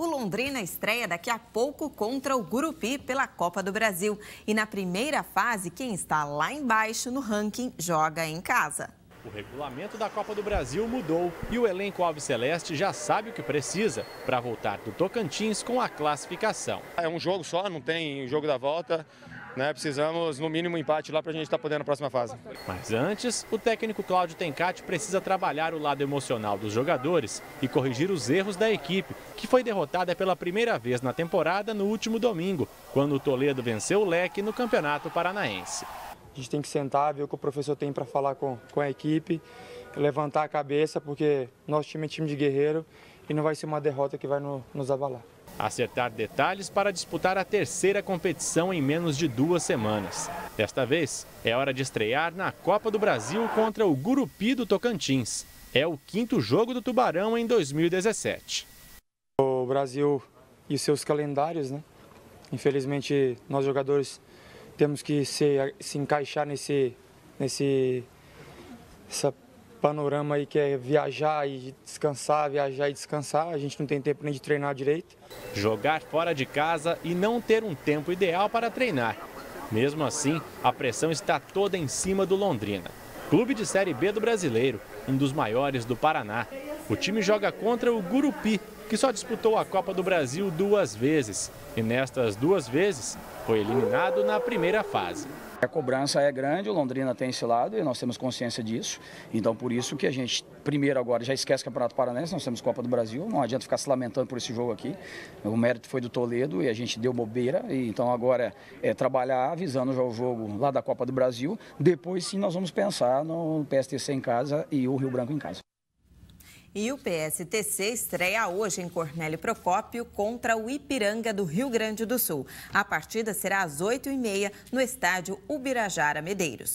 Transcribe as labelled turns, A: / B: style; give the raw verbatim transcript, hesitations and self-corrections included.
A: O Londrina estreia daqui a pouco contra o Gurupi pela Copa do Brasil. E na primeira fase, quem está lá embaixo no ranking joga em casa.
B: O regulamento da Copa do Brasil mudou e o elenco alviceleste já sabe o que precisa para voltar do Tocantins com a classificação.
C: É um jogo só, não tem jogo da volta, né? Precisamos no mínimo um empate lá para a gente estar podendo na próxima fase.
B: Mas antes, o técnico Cláudio Tencati precisa trabalhar o lado emocional dos jogadores e corrigir os erros da equipe, que foi derrotada pela primeira vez na temporada no último domingo, quando o Toledo venceu o Leque no Campeonato Paranaense.
D: A gente tem que sentar, ver o que o professor tem para falar com, com a equipe, levantar a cabeça, porque nosso time é time de guerreiro e não vai ser uma derrota que vai no, nos abalar.
B: Acertar detalhes para disputar a terceira competição em menos de duas semanas. Desta vez, é hora de estrear na Copa do Brasil contra o Gurupi do Tocantins. É o quinto jogo do Tubarão em dois mil e dezessete.
D: O Brasil e seus calendários, né? Infelizmente, nós jogadores temos que se, se encaixar nesse, nesse essa panorama aí que é viajar e descansar, viajar e descansar. A gente não tem tempo nem de treinar direito.
B: Jogar fora de casa e não ter um tempo ideal para treinar. Mesmo assim, a pressão está toda em cima do Londrina. Clube de Série B do Brasileiro, um dos maiores do Paraná. O time joga contra o Gurupi, que só disputou a Copa do Brasil duas vezes. E nestas duas vezes, foi eliminado na primeira fase.
E: A cobrança é grande, o Londrina tem esse lado e nós temos consciência disso. Então, por isso que a gente, primeiro agora, já esquece o Campeonato Paranaense, nós temos Copa do Brasil. Não adianta ficar se lamentando por esse jogo aqui. O mérito foi do Toledo e a gente deu bobeira. E, então, agora é, é trabalhar visando já o jogo lá da Copa do Brasil. Depois, sim, nós vamos pensar no P S T C em casa e o Rio Branco em casa.
A: E o P S T C estreia hoje em Cornélio Procópio contra o Ipiranga do Rio Grande do Sul. A partida será às oito e meia no estádio Ubirajara Medeiros.